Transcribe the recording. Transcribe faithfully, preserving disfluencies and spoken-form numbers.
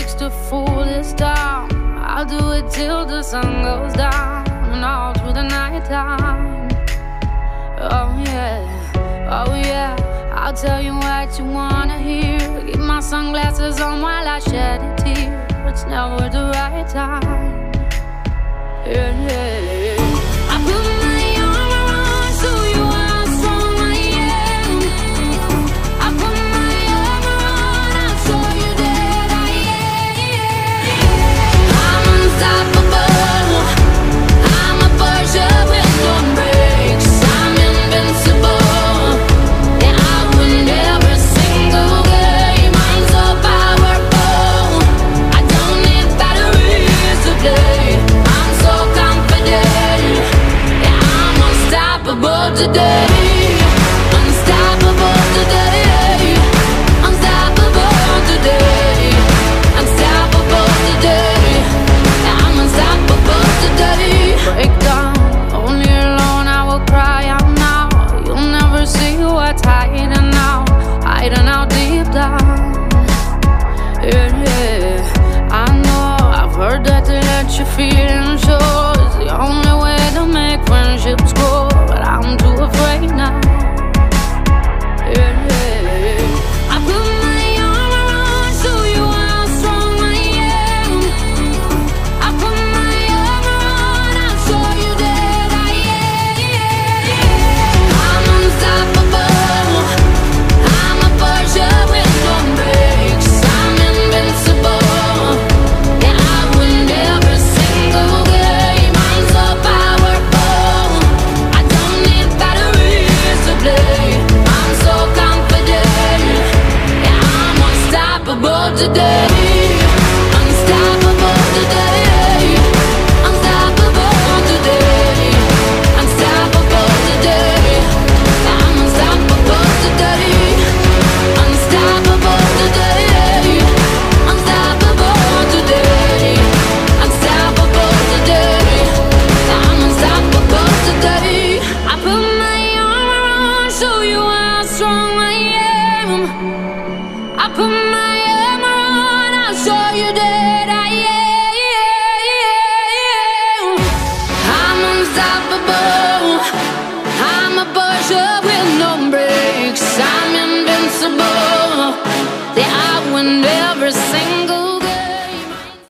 takes to fool this town. I'll do it till the sun goes down and all through the night time. Oh yeah, oh yeah, I'll tell you what you wanna hear. Keep my sunglasses on while I shed a tear. It's never the right time. Yeah, yeah, yeah. I put my arm around, show you how strong I am. I put my arm around, I'll show you that I am. I'm unstoppable. I'm a Porsche with no brakes. I'm invincible. Yeah, I win every single game. I'm so powerful. I don't need batteries to play. I'm so confident. Yeah, I'm unstoppable today. Unstoppable today. Unstoppable today. Unstoppable today. Yeah, I'm unstoppable today. Break down, only alone I will cry out now. You'll never see what's hiding out, hiding out deep down. Yeah, yeah, I know, I've heard that to let you feel and show is the only way to make friendships grow, but I'm too afraid now. Yeah, yeah, yeah. I put my arm around, show you how strong I am. I put my arm around, I'll show you that I am. I'm unstoppable. I'm a Porsche with no brakes. I'm invincible. Yeah, I win every single game. I'm so powerful. I don't need batteries to play. I'm so confident. Yeah, I'm unstoppable today. Unstoppable today. Unstoppable today. Unstoppable today. I'm unstoppable today. Unstoppable today. Unstoppable today. Unstoppable today. I'm unstoppable today. I put my arm around, show you how strong I am. I put my arm around, I'll show you that I am. I'm unstoppable. I'm a Porsche with no brakes. I'm invincible. Yeah, I win every single